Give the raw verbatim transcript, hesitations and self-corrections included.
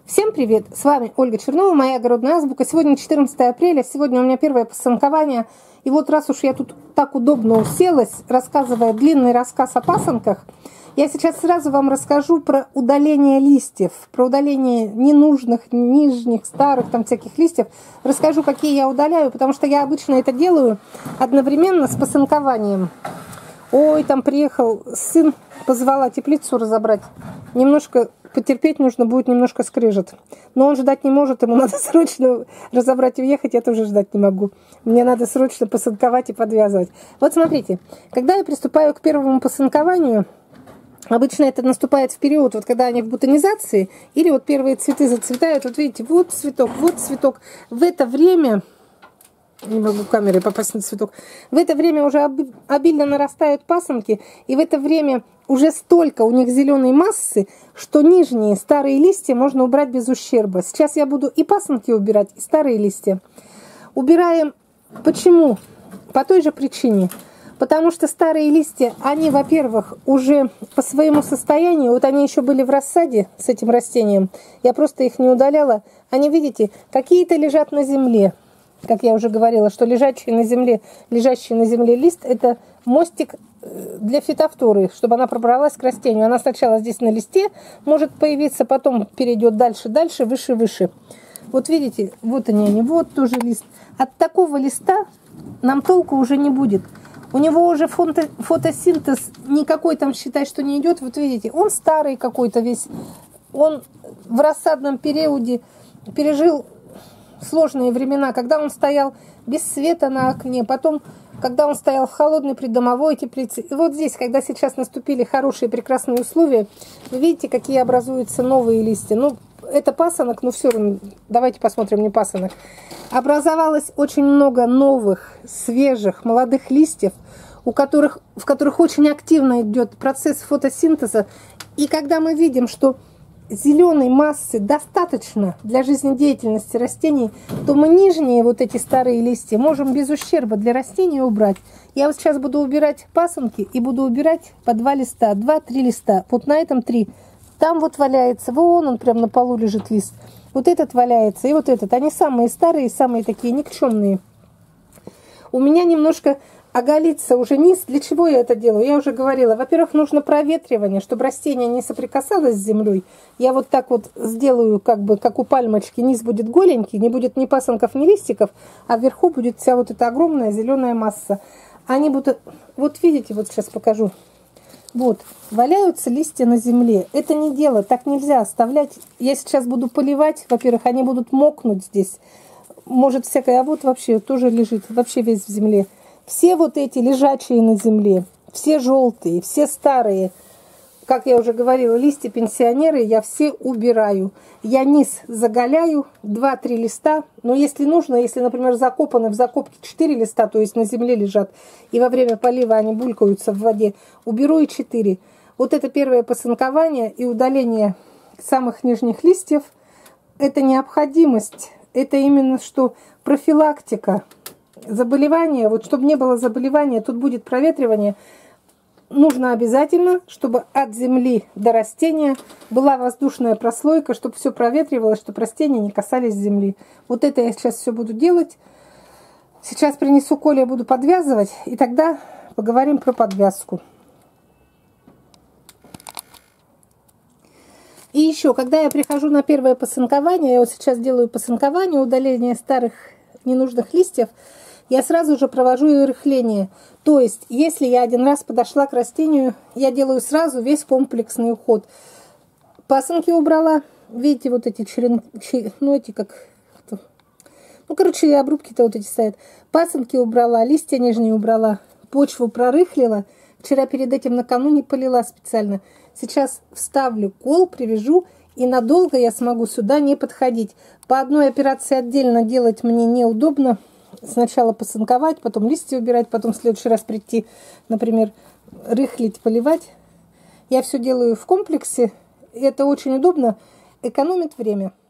Всем привет! С вами Ольга Чернова, моя огородная азбука. Сегодня четырнадцатое апреля, сегодня у меня первое пасынкование. И вот раз уж я тут так удобно уселась, рассказывая длинный рассказ о пасынках, я сейчас сразу вам расскажу про удаление листьев, про удаление ненужных, нижних, старых там всяких листьев. Расскажу, какие я удаляю, потому что я обычно это делаю одновременно с пасынкованием. Ой, там приехал сын, позвала теплицу разобрать. Немножко потерпеть нужно будет, немножко скрежет. Но он ждать не может, ему надо срочно разобрать и уехать, я тоже ждать не могу. Мне надо срочно пасынковать и подвязывать. Вот смотрите, когда я приступаю к первому пасынкованию, обычно это наступает в период, вот когда они в бутонизации, или вот первые цветы зацветают, вот видите, вот цветок, вот цветок. В это время... Не могу камерой попасть на цветок. В это время уже обильно нарастают пасынки, и в это время уже столько у них зеленой массы, что нижние старые листья можно убрать без ущерба. Сейчас я буду и пасынки убирать, и старые листья. Убираем почему? По той же причине. Потому что старые листья, они, во-первых, уже по своему состоянию, вот они еще были в рассаде с этим растением, я просто их не удаляла. Они, видите, какие-то лежат на земле. Как я уже говорила, что лежащий на земле, лежащий на земле лист – это мостик для фитофторы, чтобы она пробралась к растению. Она сначала здесь на листе может появиться, потом перейдет дальше, дальше, выше, выше. Вот видите, вот они, они, вот тоже лист. От такого листа нам толку уже не будет. У него уже фото, фотосинтез никакой там, считай, что не идет. Вот видите, он старый какой-то весь. Он в рассадном периоде пережил сложные времена, когда он стоял без света на окне, потом, когда он стоял в холодной придомовой теплице. И вот здесь, когда сейчас наступили хорошие, прекрасные условия, вы видите, какие образуются новые листья. Ну, это пасынок, но все равно, давайте посмотрим, не пасынок. Образовалось очень много новых, свежих, молодых листьев, у которых, в которых очень активно идет процесс фотосинтеза. И когда мы видим, что зеленой массы достаточно для жизнедеятельности растений, то мы нижние вот эти старые листья можем без ущерба для растения убрать. Я вот сейчас буду убирать пасынки и буду убирать по два листа, два-три листа. Вот на этом три. Там вот валяется, вон он прям на полу лежит лист. Вот этот валяется и вот этот. Они самые старые, самые такие никчемные. У меня немножко оголится уже низ. Для чего я это делаю? Я уже говорила. Во-первых, нужно проветривание, чтобы растение не соприкасалось с землей. Я вот так вот сделаю, как бы, как у пальмочки. Низ будет голенький, не будет ни пасынков, ни листиков, а вверху будет вся вот эта огромная зеленая масса. Они будут... Вот видите, вот сейчас покажу. Вот, валяются листья на земле. Это не дело, так нельзя оставлять. Я сейчас буду поливать. Во-первых, они будут мокнуть здесь. Может, всякое... А вот вообще тоже лежит, вообще весь в земле. Все вот эти лежачие на земле, все желтые, все старые, как я уже говорила, листья пенсионеры я все убираю. Я низ заголяю, два-три листа, но если нужно, если, например, закопаны в закопке четыре листа, то есть на земле лежат, и во время полива они булькаются в воде, уберу и четыре. Вот это первое пасынкование и удаление самых нижних листьев, это необходимость, это именно что профилактика. Заболевание, вот чтобы не было заболевания, тут будет проветривание, нужно обязательно, чтобы от земли до растения была воздушная прослойка, чтобы все проветривалось, чтобы растения не касались земли. Вот это я сейчас все буду делать. Сейчас принесу Коле, буду подвязывать, и тогда поговорим про подвязку. И еще, когда я прихожу на первое пасынкование, я вот сейчас делаю пасынкование, удаление старых ненужных листьев, я сразу же провожу и рыхление. То есть, если я один раз подошла к растению, я делаю сразу весь комплексный уход. Пасынки убрала. Видите, вот эти черенки, ну эти как... Ну, короче, обрубки-то вот эти стоят. Пасынки убрала, листья нижние убрала, почву прорыхлила. Вчера перед этим накануне полила специально. Сейчас вставлю кол, привяжу, и надолго я смогу сюда не подходить. По одной операции отдельно делать мне неудобно. Сначала пасынковать, потом листья убирать, потом в следующий раз прийти, например, рыхлить, поливать. Я все делаю в комплексе. И это очень удобно, экономит время.